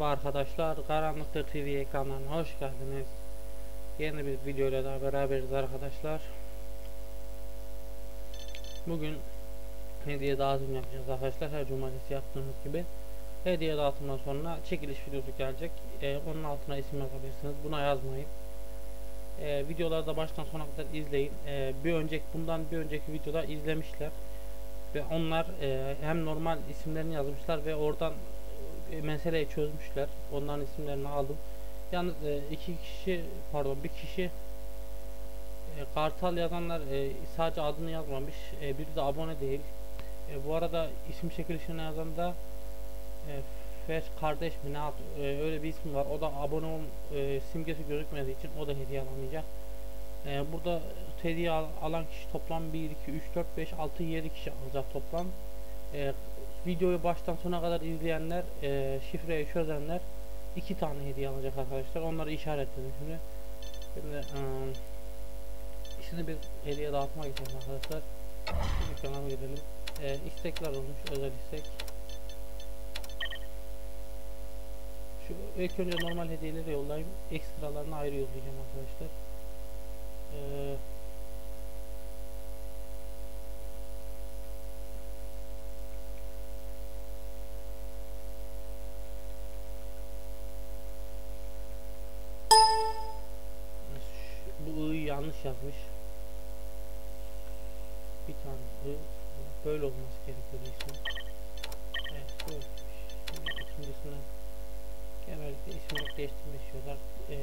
Merhaba arkadaşlar, Karanlıktır TV ekranlarına hoş geldiniz. Yeni bir video ile daha beraberiz arkadaşlar. Bugün hediye dağıtım yapacağız arkadaşlar, her cumartesi yaptığımız gibi. Hediye dağıtımdan sonra çekiliş videosu gelecek. Onun altına isim yazabilirsiniz, buna yazmayın. Videoları da baştan sona kadar izleyin. Bundan bir önceki videoda izlemişler ve onlar hem normal isimlerini yazmışlar ve oradan meseleyi çözmüşler. Onların isimlerini aldım. Yalnız bir kişi Kartal yazanlar sadece adını yazmamış. Biri de abone değil. Bu arada isim çekilişine yazan da Feş kardeş mi ne öyle bir isim var. O da abone simgesi gözükmediği için o da hediye alamayacak. Burada hediye alan kişi toplam 1, 2, 3, 4, 5, 6, 7 kişi alacak toplam. Videoyu baştan sona kadar izleyenler, şifreyi çözenler 2 tane hediye alacak arkadaşlar. Onları işaretledim şimdi. Şimdi bir hediye dağıtmak için arkadaşlar. Ekrana gidelim. İstekler olmuş, özel istek. Şu ilk önce normal hediyeleri yollayayım. Ekstralarını ayrı yollayacağım arkadaşlar. Bu i'yi yanlış yazmış. Bir tane böyle olması gerekiyor ismi. Evet, böyle. Şimdi ikincisinden genellikle isimlik değiştirmek istiyorlar.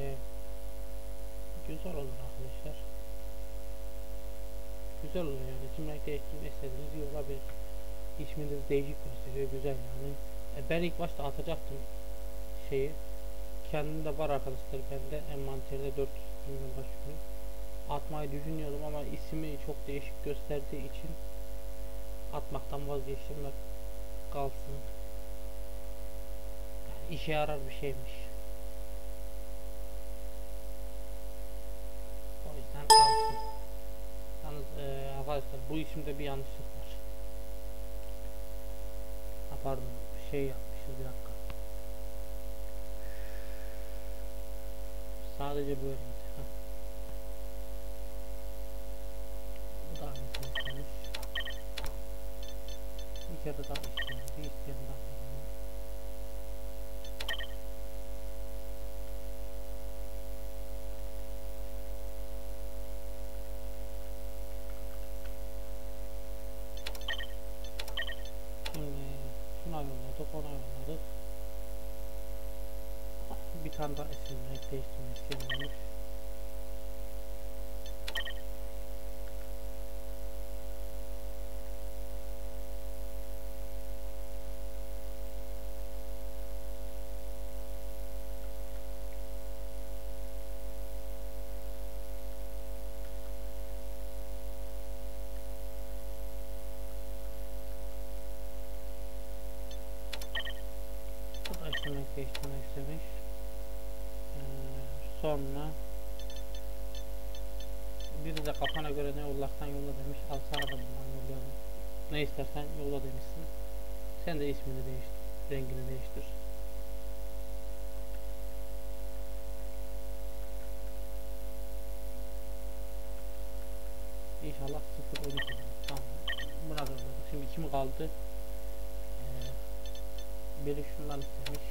Güzel olur arkadaşlar. Güzel oluyor yani. İsimlik değiştirmek istediğiniz iyi olabilir. İsminiz değişik gösteriyor. Güzel yani. Ben ilk başta atacaktım şeyi. Kendimde var arkadaşlar. Bende envanterde 400 milyon başlıyor. Atmayı düşünüyordum ama ismi çok değişik gösterdiği için atmaktan vazgeçtim ve kalsın. Yani işe yarar bir şeymiş. O yüzden kalsın. Yalnız arkadaşlar bu isimde bir yanlışlık var. Pardon, şey yapmışız, bir dakika. Sadece böyle. Bu da aynısını istemiş. Bir kere daha istemiş. Bir isteyen daha istemiş. Şimdi şuna yolladık, ona yolladık. Bir tane daha isim değiştirmek isteniyormuş. Bu da değiştirmek istemiş. Sonra biri de kafana göre ne yollaktan yolla demiş. Al sana da bundan yollayalım. Ne istersen yolla demişsin. Sen de ismini değiştir, rengini değiştir. İnşallah 0-12. Tamam. Buna da yolladık. Şimdi kim kaldı? Biri şundan istemiş.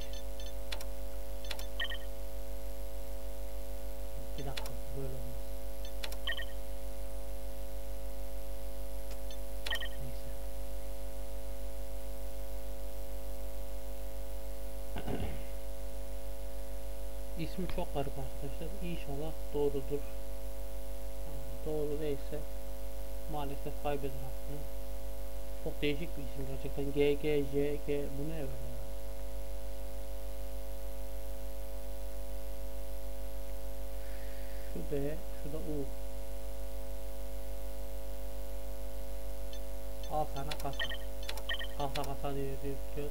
Bir dakika, böyle olmaz. Neyse. İsmi çok garip arkadaşlar. İnşallah doğrudur. Doğru değilse maalesef kaybeder aklını. Çok değişik bir isim gerçekten. GGJG, bu ne öyle ya? Şu D, şu da U. Al sana kasa. Kasa diye diyor.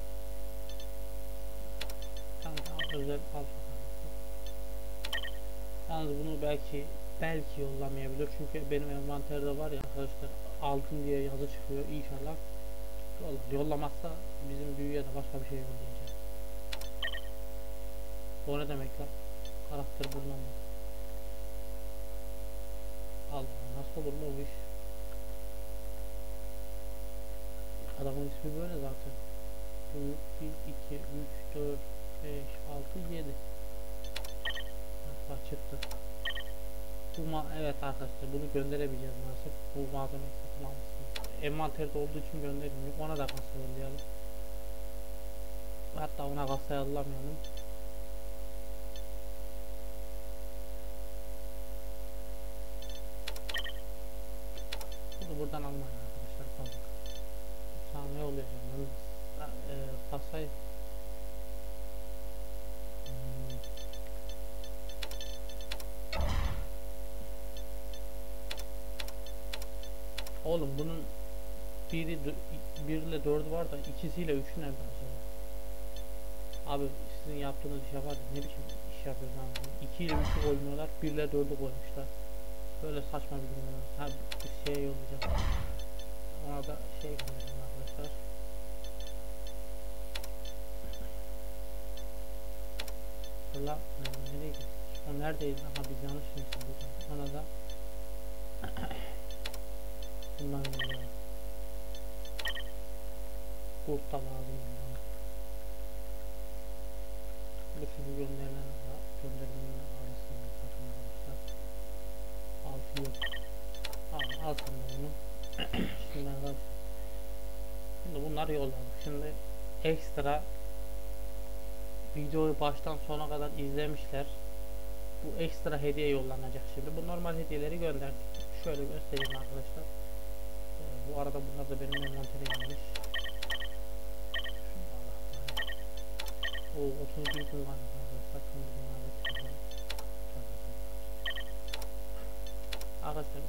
Özel alfa. Yalnız bunu belki yollamayabilir çünkü benim envanterde var ya arkadaşlar, altın diye yazı çıkıyor. İnşallah yollamazsa bizim büyüye de başka bir şey yollayacağız. O ne demek lan? Karakter bulunamaz. Allah, nasıl olur mu o iş? Adamın ismi böyle zaten. Büyük 1, 2, 3, 4, 5, 6, 7. Hatta çıktı. Evet arkadaşlar, bunu gönderebileceğiz maalesef. Bu malzemeyi satın almışsınız. Envanterde olduğu için gönderilmiyor. Ona da kasa yollayalım. Hatta ona kasa yollamayalım. Bunu buradan almayın arkadaşlar. Tamam. Sana ne oluyor canım? Kasayı Oğlum bunun bir ile 4'ü var da ikisiyle 3'ü nerede acaba? Abi sizin yaptığınız iş yapar ne biçim iş yapıyorlar? 2 ile 3'ü koymuyorlar, 1 ile 4'ü koymuşlar. Böyle saçma bir durum var. Ha, bir şeye yollayacağım. Ona da şey gönderdim arkadaşlar. Fırla nereye gittik? O neredeydi? Aha biz yanlış mıyız? Ona da bundan gönderelim. Kurt da lazım. Bu sizi gönderilen arasında takım arkadaşlar. 6 yok. Tamam, al sen de bunu. Şimdi arkadaşlar, şimdi bunları yolladık. Şimdi ekstra videoyu baştan sona kadar izlemişler. Bu ekstra hediye yollanacak şimdi. Bu normal hediyeleri gönderdik. Şöyle göstereyim arkadaşlar. Bu arada bunlar da benim envantere gelmiş. O 31 gün var arkadaşlar. Arkadaşlar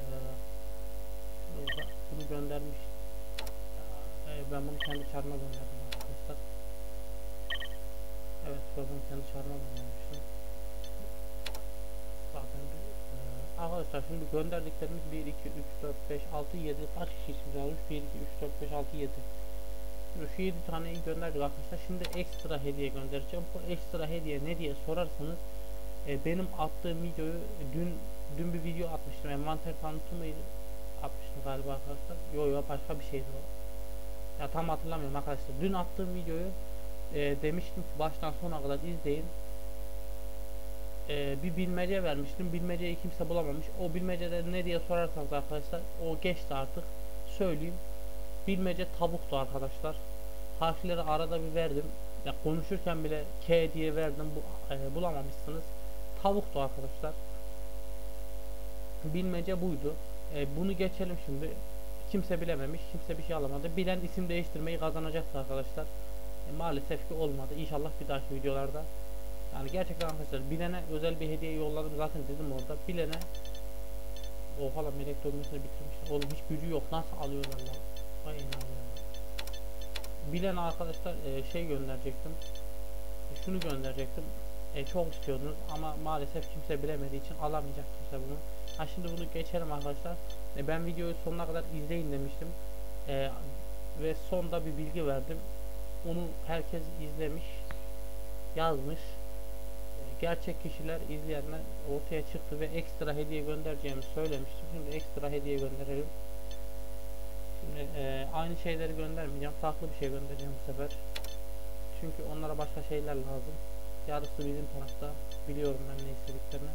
bunu göndermiş. Ben bunu kendi çarıma gönderdim arkadaşlar. Evet, ben bunu kendi çarıma göndermiştim. Zaten arkadaşlar şimdi gönderdiklerimiz 1, 2, 3, 4, 5, 6, 7 kaç kişi ismini almış? 1, 2, 3, 4, 5, 6, 7. Şimdi şu 7 taneyi gönderdik arkadaşlar. Şimdi ekstra hediye göndereceğim. Bu ekstra hediye ne diye sorarsanız benim attığım videoyu dün bir video atmıştım. Envanter tanıtımıydı. Atmıştım galiba arkadaşlar. Yo başka bir şeydi o. Ya tam hatırlamıyorum arkadaşlar. Dün attığım videoyu demiştim ki baştan sona kadar izleyin. Bir bilmece vermiştim. Bilmeceyi kimse bulamamış. O bilmecede ne diye sorarsanız arkadaşlar, o geçti artık. Söyleyeyim. Bilmece tavuktu arkadaşlar. Harfleri arada bir verdim. Ya konuşurken bile K diye verdim. Bulamamışsınız. Tavuktu arkadaşlar. Bilmece buydu. Bunu geçelim şimdi. Kimse bilememiş. Kimse bir şey alamadı. Bilen isim değiştirmeyi kazanacaktı arkadaşlar. Maalesef ki olmadı. İnşallah bir dahaki videolarda. Yani gerçekten arkadaşlar, bilene özel bir hediye yolladım zaten dedim orada. Bilene oha lan, melek dönmesini bitirmişler. Oğlum hiç gücü yok, nasıl alıyorlar lan? Vay bilen arkadaşlar şey gönderecektim. Şunu gönderecektim. Çok istiyordunuz ama maalesef kimse bilemediği için alamayacak kimse bunu. Ha, şimdi bunu geçelim arkadaşlar. Ben videoyu sonuna kadar izleyin demiştim. Ve sonda bir bilgi verdim. Onu herkes izlemiş, yazmış. Gerçek kişiler, izleyenler ortaya çıktı ve ekstra hediye göndereceğimi söylemiştim. Şimdi ekstra hediye gönderelim. Şimdi aynı şeyleri göndermeyeceğim. Farklı bir şey göndereceğim bu sefer. Çünkü onlara başka şeyler lazım. Yarısı bizim tarafta. Biliyorum ben ne istediklerini.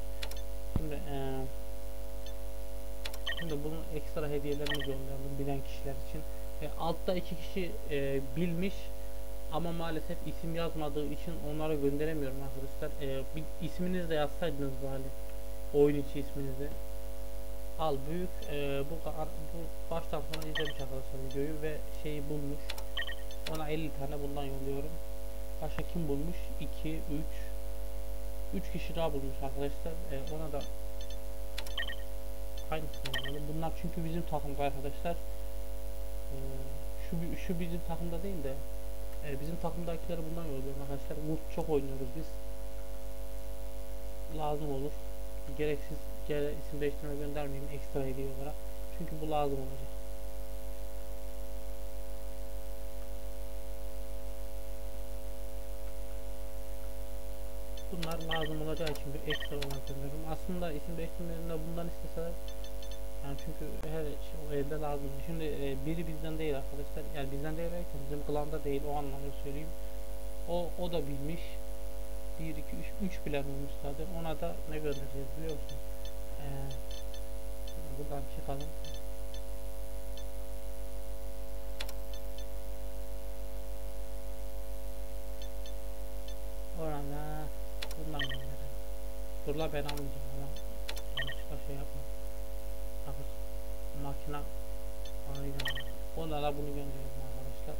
Şimdi bunun ekstra hediyelerini gönderdim bilen kişiler için. Altta 2 kişi bilmiş ama maalesef isim yazmadığı için onlara gönderemiyorum arkadaşlar. Bir isminizi de yazsaydınız bari, oyun içi isminizi. Al büyük. Bu baştan sona izlemiş arkadaşlar videoyu ve şeyi bulmuş. Ona 50 tane bundan yolluyorum. Başka kim bulmuş? 2, 3 kişi daha bulmuş arkadaşlar. Ona da aynısını yollayalım. Bunlar çünkü bizim takımda arkadaşlar. Şu bizim takımda değil de bizim takımdakileri bundan yolluyorum arkadaşlar. Wurst çok oynuyoruz biz. Lazım olur. Gereksiz isim değiştirme göndermeyeyim ekstra hediye olarak. Çünkü bu lazım olacak. bunlar lazım olacağı için bir ekstra olarak gönderiyorum. Aslında isim değiştirmelerinde bundan isteseler, yani çünkü her şey o elde lazım. Şimdi biri bizden değil arkadaşlar. Yani bizden değil derken bizim klanda değil, o anlamda söyleyeyim. O da bilmiş. 1 2 3 bilen olmuş zaten. Ona da ne göndereceğiz biliyor musun? Buradan çıkalım. Orada bundan gönderelim. Dur la, ben almayacağım ama yanlışlıkla şey yapma. Bakın makina aynen. Ona da bunu gönderelim arkadaşlar.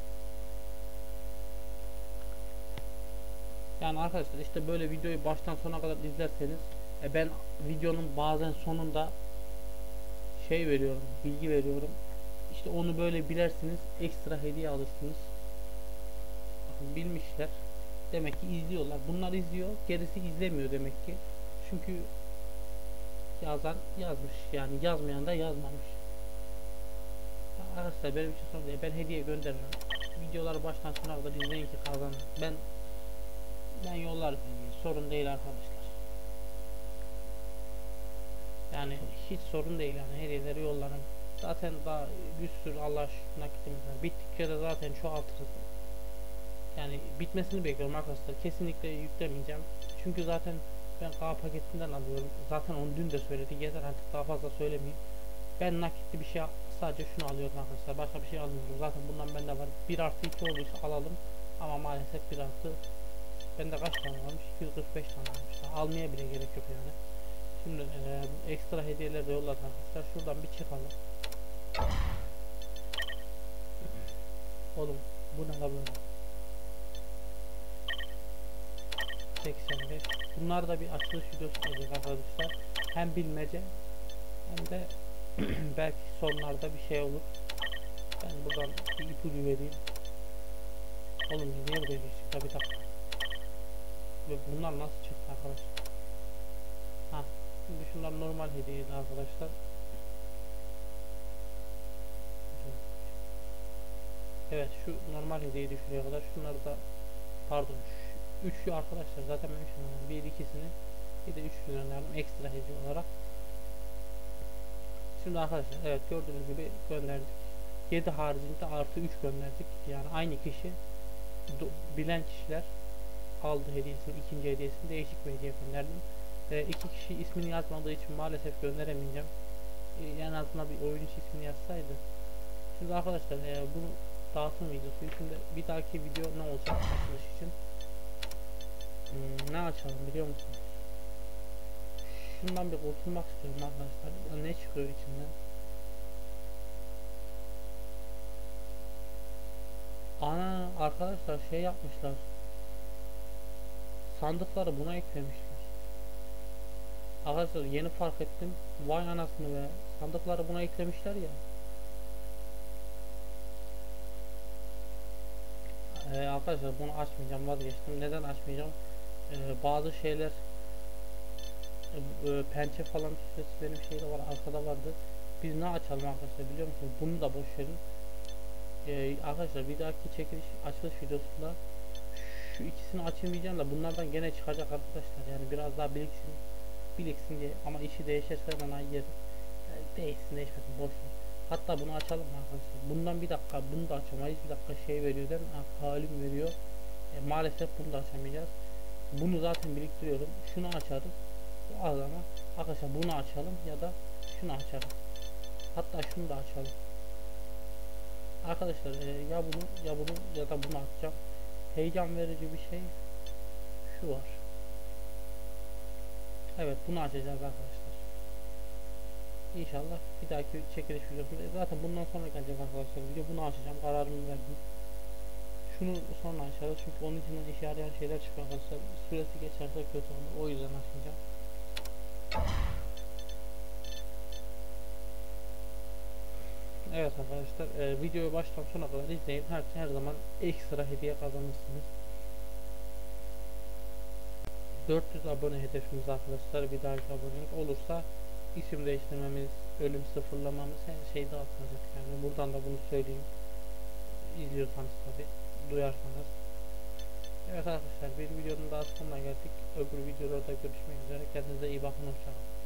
Yani arkadaşlar işte böyle videoyu baştan sona kadar izlerseniz ben videonun bazen sonunda şey veriyorum, bilgi veriyorum. İşte onu böyle bilersiniz, ekstra hediye alırsınız. Bakın bilmişler. Demek ki izliyorlar. Bunlar izliyor, gerisi izlemiyor demek ki. Çünkü yazan yazmış, yani yazmayan da yazmamış. Arkadaşlar benim için sorun değil. Ben hediye gönderirim. Videoları baştan sona kadar izleyin ki kazanın. Ben yollarım hediye. Sorun değil arkadaşlar. Yani hiç sorun değil, yani hediyeleri yollarım. Zaten daha bir sürü Allah aşkına nakitimiz var. Bittikçe de zaten çoğaltırız. Yani bitmesini bekliyorum arkadaşlar. Kesinlikle yüklemeyeceğim. Çünkü zaten ben K paketinden alıyorum. Zaten onu dün de söyledik. Yeter artık, daha fazla söylemeyeyim. Ben nakitli bir şey sadece şunu alıyorum arkadaşlar. Başka bir şey almıyorum. Zaten bundan bende var. 1 artı 2 olduysa alalım. Ama maalesef 1 artı bende kaç tane varmış? 245 tane varmış. Almaya bile gerek yok yani. Şimdi ekstra hediyeler de yolladık arkadaşlar. Şuradan bir çıkalım. Oğlum bu ne la böyle? 85. Bunlar da bir açılış videosu olacak arkadaşlar. Hem bilmece hem de belki sonlarda bir şey olur. Ben buradan bir ipucu vereyim. Oğlum biz niye buraya geçtik? Tabi dakika. Ve bunlar nasıl çıktı arkadaşlar? Ha, şimdi şunlar normal hediyeydi arkadaşlar. Evet, şu normal hediyeydi şuraya kadar. Şunları da pardon. Üçlü arkadaşlar zaten ben şunlardan bir ikisini, bir de üçlü gönderdim ekstra hediye olarak. Şimdi arkadaşlar evet, gördüğünüz gibi gönderdik. 7 haricinde artı 3 gönderdik. Yani aynı kişi bilen kişiler aldı hediyesini, ikinci hediyesini değişik bir hediye gönderdim. İki kişi ismini yazmadığı için maalesef gönderemeyeceğim. En azından bir oyun ismini yazsaydı. Şimdi arkadaşlar bunu dağıtım videosu. Şimdi bir dahaki video ne olacak açılış için? Ne açalım biliyor musunuz? Şundan bir kurtulmak istiyorum arkadaşlar. Ne çıkıyor içinden? Ana arkadaşlar şey yapmışlar. Sandıkları buna eklemişler. Arkadaşlar yeni fark ettim. Vay anasını be. Sandıkları buna eklemişler ya. Arkadaşlar bunu açmayacağım, vazgeçtim. Neden açmayacağım? Bazı şeyler pençe falan süslesi benim şeyde var, arkada vardı. Biz ne açalım arkadaşlar biliyor musunuz? Bunu da boş verin. Arkadaşlar bir dahaki çekiliş açılış videosunda şu ikisini açılmayacağım da bunlardan gene çıkacak arkadaşlar. Yani biraz daha biriksin diye, ama işi değişirse ben yerim. Yani değişsin değişmesin boş ver. Hatta bunu açalım arkadaşlar. Bundan bir dakika bunu da açamayız. Bir dakika şey veriyor değil mi? Halim veriyor. Maalesef bunu da açamayacağız. Bunu zaten biriktiriyorum. Şunu açarız. O zaman arkadaşlar bunu açalım ya da şunu açalım. Hatta şunu da açalım. Arkadaşlar ya bunu ya da bunu açacağım. Heyecan verici bir şey şu var. Evet, bunu açacağız arkadaşlar. İnşallah bir dahaki çekiliş videosunda zaten bundan sonra gelecek arkadaşlar video. Bunu açacağım, kararımı verdim. Şunu sonra açarız çünkü onun içinden işe yarayan şeyler çıkıyor arkadaşlar. Süresi geçerse kötü olur, o yüzden açmayacağım. Evet arkadaşlar, videoyu baştan sona kadar izleyin. Her zaman ekstra hediye kazanırsınız. 400 abone hedefimiz arkadaşlar. Bir dahaki abonelik olursa isim değiştirmemiz, ölüm sıfırlamamız, her şey dağıtılacak. Yani buradan da bunu söyleyeyim. İzliyorsanız tabi, duyarsanız. Evet arkadaşlar, bir videonun daha sonuna geldik. Öbür videolarda görüşmek üzere. Kendinize iyi bakın. Hoşçakalın.